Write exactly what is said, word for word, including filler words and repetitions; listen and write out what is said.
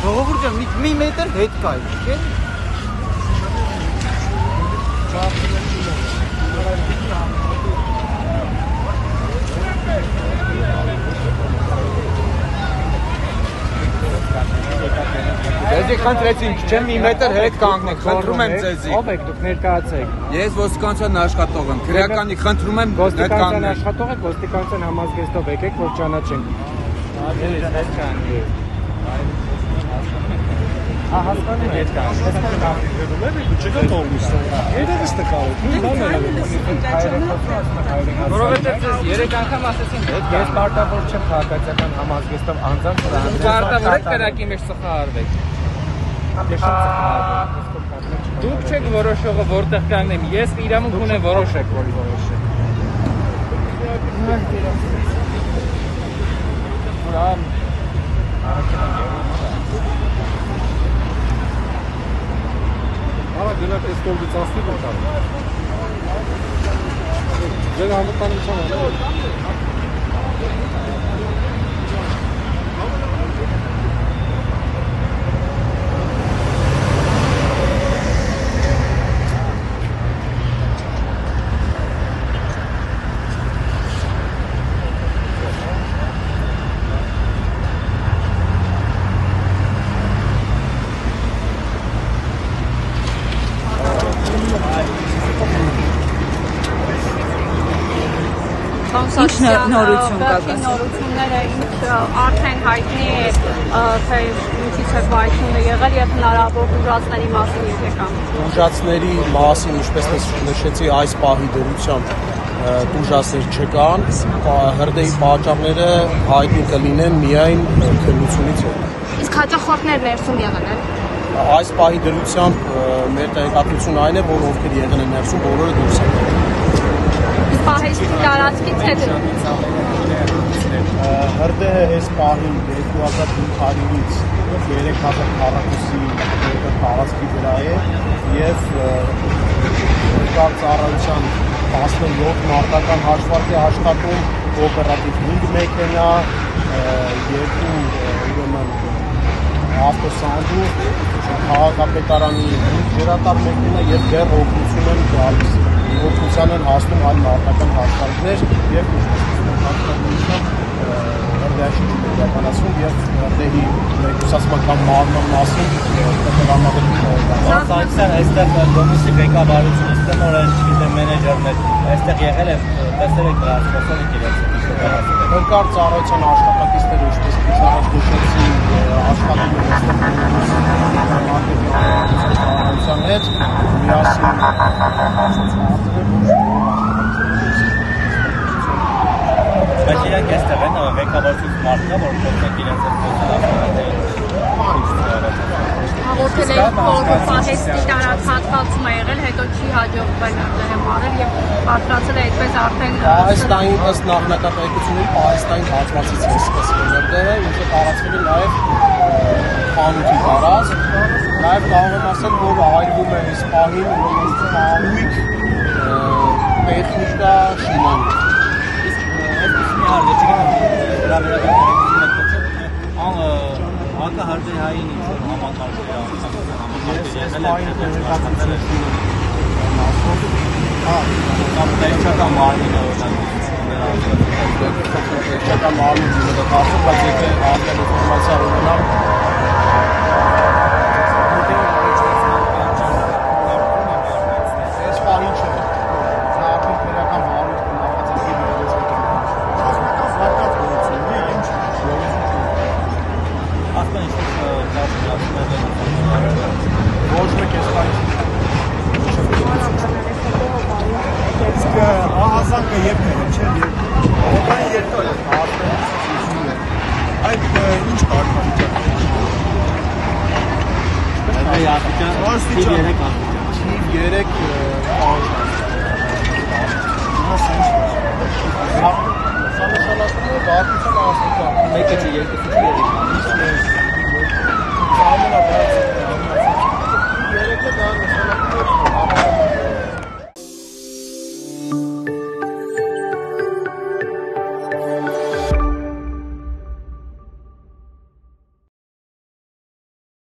Ժողովուրդ ջան, մի մետր հետ կայ, չէ՞։ Ձեզի խնդրեցինք, չէ՞ մի մետր հետ կանգնեք, խնդրում եմ ձեզի։ Ով եք դուք ներկայացեք։ Ես ոստիկանության աշխատող եմ, քրեականի խնդրում եմ հետ Ոստիկանության կանգնեք։ աշխատող եք, ոստիկանության համազգեստով եկեք, որ ճանաչենք։ Հետ կանգնեք։ Ահա հասկանում եք, հետ կանգնեք։ Չկա տողմիս։ Երևս տկարեք, նույն բաները։ Որովհետև ձեզ երեք անգամ ասեցին հետ կանգնեք։ Ես պարտավոր չեմ քաղաքացիական համազգեստով անձամբ սրանց։ Պարտավոր եք կրակի մեջ ծխահարվեք։ Դուք չեք որոշողը որտեղ կանգնեմ, ես իրավունք ունեմ որոշեք, որ որոշեք։ Ուրան Արա գնաք այս կողմից ասնի որ Ձեր համտանության Ինչ նորություն կա գա։ Նորությունները ինչ արդեն հայտնի է, թե ինչից է պայթյունը եղել եւ հնարավոր ուժածների մասին եկան։ Ուժածների մասին, ինչպես նշեցի, այս պահի դրությամբ ուժածներ չկան, հրդեհի պատճառները հայտնի կլինեն միայն քննությունից հետո։ Իսկ հաճախորդներ ներսում եղան են։ Այս պահի դրությամբ մեր տեղեկատվությունն այն է, որ ովքեր եղել են ներսում, բոլորը դուրս են եկել։ Պահեստի տարածքից հետ հրդեհը այս պահին երկու հազար հինգ հարյուրից երեք հազար քառակուսի տարածքի վրա է եւ կար ծառայության տասնյոթ մարտական հաշվարկ է աշխատում օպերատիվ հինգ մեքենա երկու ուրեմն ավտոսանդու քաղաքապետարանի հինգ ջրատար մեքենա եւ դեռ օգնություն են գալիս օգնության են հասնում այլ մարտական հաշվարկներ եւ հրդեհի իրականացում եւ հրդեհի մեկուսացման մարման մասին կտրամադրում այստեղ այստեղ կոմիսի ղեկավարությունը ստենորեն չգիտեմ մենեջերներ այստեղ եղել է տեսել եք դրա խոսել եք իրենց հնկար ծառայության աշխատակիցները ինչպես առաջ նշեցի աշխատում են ծառայության հետ Բայց իրանք այստեղ են ղեկավարություն մարդկա, որ խոսենք իրենց հետ հաղորդել են, որ պահեստի տարածքացում է եղել, հետո չի հաջողվել հրդեհը մարել եւ պատրաստել է այդպես արդեն Պահեստային ըստ նախնական Պահեստային հատվածից է սկսվել հրդեհը, ինչը տարածվել է նաեւ խանութի տարածք, նաեւ կարող եմ ասել, որ այրվում է այս պահին ուրույք տեխնիկա շինան Հարցը չգիտեմ դրա վերաբերյալ ան հակահարդեհային ինչ-որ համակարգեր համակարգեր կամ տեխնիկական մարմինը տեխնիկական մարմինը դա կարծում բայց եթե արդեն ինֆորմացիա ունենամ այս պահին չէ դա արդեն քրեական վարույթ նախաձեռնի Ոչ մեկ ես ահազանգը երկները չէ երկայն երկար այդ ինչ կարգավիճակ թիվ երեք սա նշանակում է բաղկության աստիճան մեկը չի երկուսը չի երեք